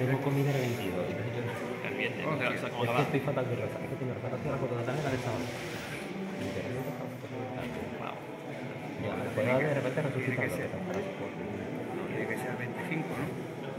tengo comida el 22. Entonces yo... El viernes, Es o sea, ¿cómo que va? estoy fatal de resaca. Es que tengo resaca hacia la foto de la tarde la del sábado. Literalmente estaba fatal de resaca. Wow. Ya, Bueno, después de repente tiene que resucitando. ser, no, tiene que ser 25, ¿no?